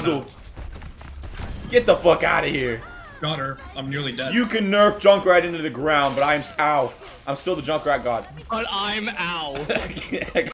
bamboozled. Get the fuck out of here. Got her. I'm nearly dead. You can nerf Junkrat into the ground, but I'm still the Junkrat god. But I'm ow.